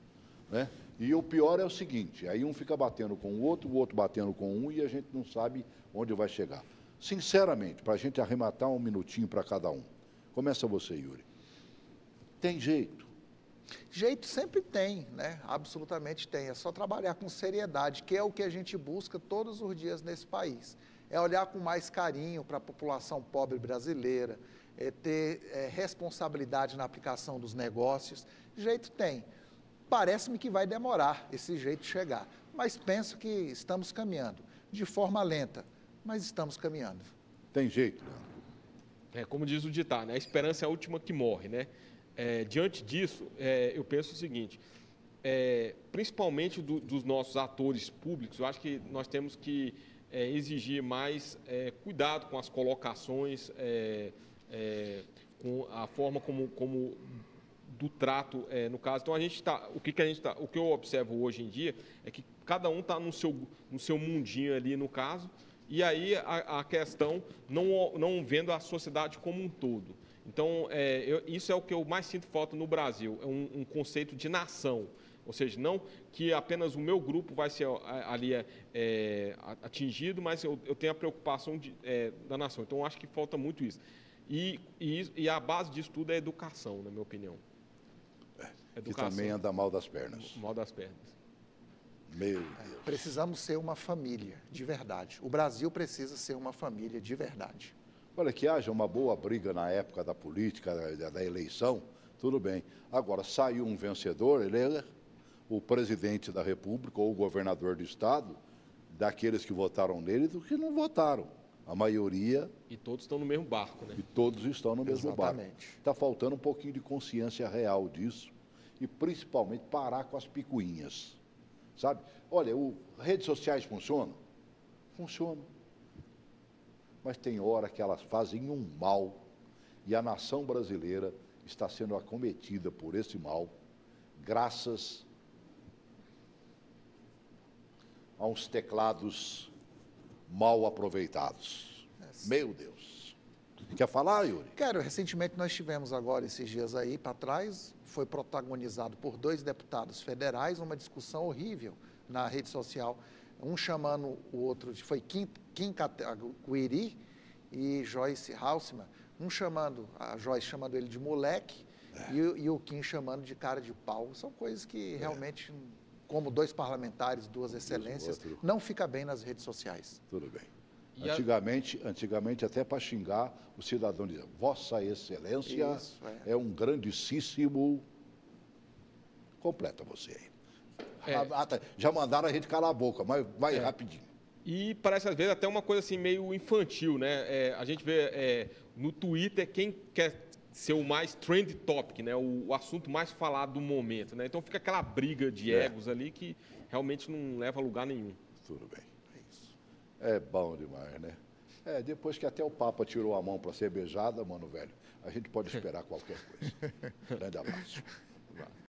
Né? E o pior é o seguinte, aí um fica batendo com o outro, o outro batendo com um, e a gente não sabe onde vai chegar. Sinceramente, para a gente arrematar um minutinho para cada um. Começa você, Yuri. Tem jeito? Jeito sempre tem, né? Absolutamente tem. É só trabalhar com seriedade, que é o que a gente busca todos os dias nesse país. É olhar com mais carinho para a população pobre brasileira, é ter é, responsabilidade na aplicação dos negócios. Jeito tem. Parece-me que vai demorar esse jeito chegar, mas penso que estamos caminhando, de forma lenta, mas estamos caminhando. Tem jeito, Leandro? É, como diz o ditado, né? A esperança é a última que morre, né? É, diante disso, é, eu penso o seguinte, é, principalmente do, dos nossos atores públicos, eu acho que nós temos que é, exigir mais é, cuidado com as colocações, é, é, com a forma como, como do trato, é, no caso. Então, a gente está, o que, que a gente tá, o que eu observo hoje em dia é que cada um está no seu, no seu mundinho ali, no caso, e aí a, a questão não, não vendo a sociedade como um todo. Então, é, eu, isso é o que eu mais sinto falta no Brasil, é um, um conceito de nação, ou seja, não que apenas o meu grupo vai ser ali é, atingido, mas eu, eu tenho a preocupação de, é, da nação. Então, eu acho que falta muito isso. E, e, e a base disso tudo é a educação, na minha opinião. Educação. Que também anda mal das pernas. Mal das pernas. Meu Deus. Precisamos ser uma família, de verdade. O Brasil precisa ser uma família de verdade. Olha, que haja uma boa briga na época da política, da, da eleição, tudo bem. Agora, saiu um vencedor, ele é o presidente da República ou o governador do Estado daqueles que votaram nele e dos que não votaram. A maioria... E todos estão no mesmo barco, né? E todos estão no mesmo Exatamente. barco. Está faltando um pouquinho de consciência real disso e, principalmente, parar com as picuinhas, sabe? Olha, o, redes sociais funcionam? Funcionam. Mas tem hora que elas fazem um mal e a nação brasileira está sendo acometida por esse mal graças a uns teclados mal aproveitados. Meu Deus. Quer falar, Yuri? Quero, recentemente nós tivemos agora, esses dias aí para trás, foi protagonizado por dois deputados federais, uma discussão horrível na rede social, um chamando o outro, de, foi Kim, Kim Kataguiri e Joyce Halseman, um chamando, a Joyce chamando ele de moleque, é. e, e o Kim chamando de cara de pau. São coisas que é. realmente, como dois parlamentares, duas excelências, não fica bem nas redes sociais. Tudo bem. E antigamente, a... antigamente, até para xingar, o cidadão dizia, Vossa Excelência Isso, é. é um grandíssimo... Completa você aí. É. Já mandaram a gente calar a boca, mas vai é. rapidinho. E parece, às vezes, até uma coisa assim meio infantil, né? É, a gente vê é, no Twitter quem quer ser o mais trend topic, né? O, o assunto mais falado do momento, né? Então fica aquela briga de é. egos ali que realmente não leva a lugar nenhum. Tudo bem. É isso. É bom demais, né? É, depois que até o Papa tirou a mão para ser beijada, mano, velho, a gente pode esperar qualquer coisa. Grande abraço.